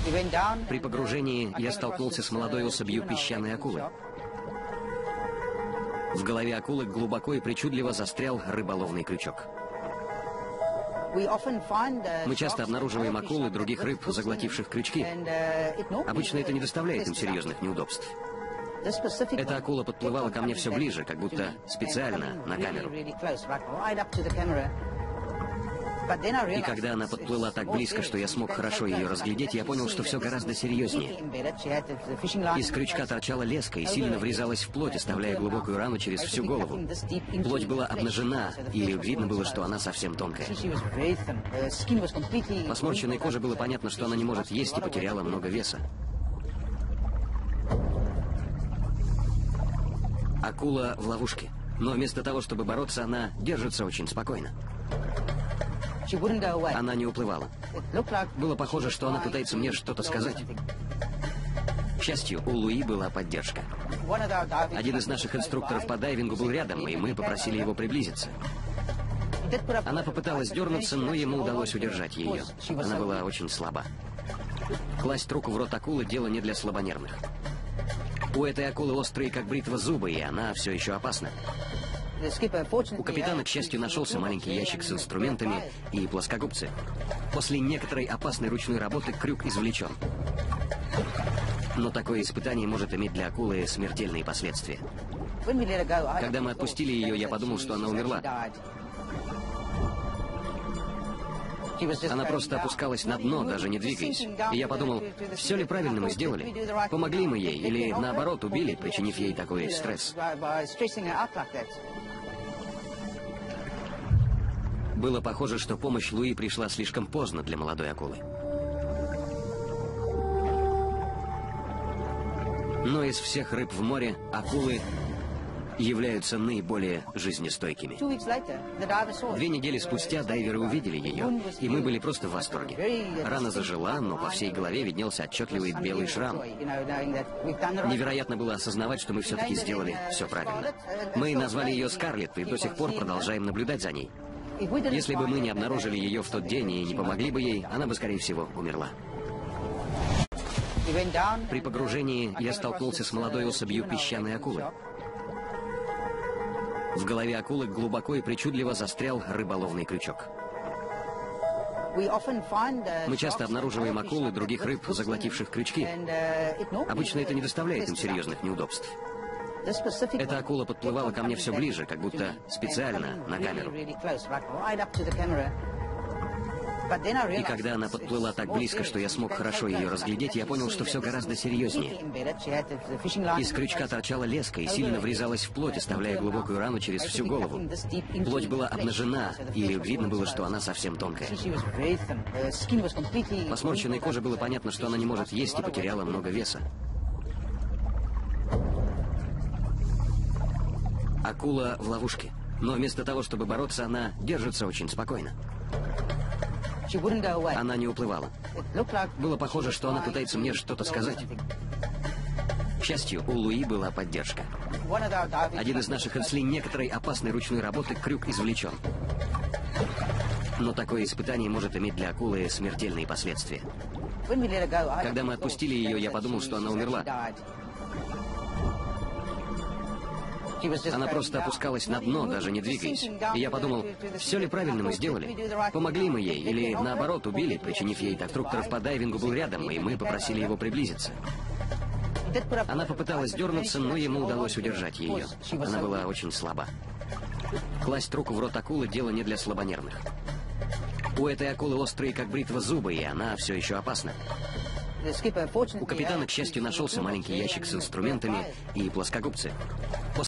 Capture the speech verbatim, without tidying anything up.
При погружении я столкнулся с молодой особью песчаной акулы. В голове акулы глубоко и причудливо застрял рыболовный крючок. Мы часто обнаруживаем акул и других рыб, заглотивших крючки. Обычно это не доставляет им серьезных неудобств. Эта акула подплывала ко мне все ближе, как будто специально на камеру. И когда она подплыла так близко, что я смог хорошо ее разглядеть, я понял, что все гораздо серьезнее. Из крючка торчала леска и сильно врезалась в плоть, оставляя глубокую рану через всю голову. Плоть была обнажена, и видно было, что она совсем тонкая. По сморщенной коже было понятно, что она не может есть и потеряла много веса. Акула в ловушке, но вместо того, чтобы бороться, она держится очень спокойно. Она не уплывала. Было похоже, что она пытается мне что-то сказать. К счастью, у Луи была поддержка. Один из наших инструкторов по дайвингу был рядом, и мы попросили его приблизиться. Она попыталась дернуться, но ему удалось удержать ее. Она была очень слаба. Класть руку в рот акулы — дело не для слабонервных. У этой акулы острые, как бритва, зубы, и она все еще опасна. У капитана, к счастью, нашелся маленький ящик с инструментами и плоскогубцы. После некоторой опасной ручной работы крюк извлечен. Но такое испытание может иметь для акулы смертельные последствия. Когда мы отпустили ее, я подумал, что она умерла. Она просто опускалась на дно, даже не двигаясь. И я подумал, все ли правильно мы сделали? Помогли мы ей или, наоборот, убили, причинив ей такой стресс? Было похоже, что помощь Луи пришла слишком поздно для молодой акулы. Но из всех рыб в море акулы являются наиболее жизнестойкими. Две недели спустя дайверы увидели ее, и мы были просто в восторге. Рана зажила, но по всей голове виднелся отчетливый белый шрам. Невероятно было осознавать, что мы все-таки сделали все правильно. Мы назвали ее Скарлетт и до сих пор продолжаем наблюдать за ней. Если бы мы не обнаружили ее в тот день и не помогли бы ей, она бы, скорее всего, умерла. При погружении я столкнулся с молодой особью песчаной акулы. В голове акулы глубоко и причудливо застрял рыболовный крючок. Мы часто обнаруживаем акул и других рыб, заглотивших крючки. Обычно это не доставляет им серьезных неудобств. Эта акула подплывала ко мне все ближе, как будто специально на камеру. И когда она подплыла так близко, что я смог хорошо ее разглядеть, я понял, что все гораздо серьезнее. Из крючка торчала леска и сильно врезалась в плоть, оставляя глубокую рану через всю голову. Плоть была обнажена, и видно было, что она совсем тонкая. По сморщенной коже было понятно, что она не может есть и потеряла много веса. Акула в ловушке, но вместо того, чтобы бороться, она держится очень спокойно. Она не уплывала. Было похоже, что она пытается мне что-то сказать. К счастью, у Луи была поддержка. Один из наших после некоторой опасной ручной работы крюк извлечен. Но такое испытание может иметь для акулы смертельные последствия. Когда мы отпустили ее, я подумал, что она умерла. Она просто опускалась на дно, даже не двигаясь. И я подумал, все ли правильно мы сделали? Помогли мы ей или, наоборот, убили, причинив ей так. Инструкторов по дайвингу был рядом, и мы попросили его приблизиться. Она попыталась дернуться, но ему удалось удержать ее. Она была очень слаба. Класть руку в рот акулы — дело не для слабонервных. У этой акулы острые, как бритва, зубы, и она все еще опасна. У капитана, к счастью, нашелся маленький ящик с инструментами и плоскогубцы.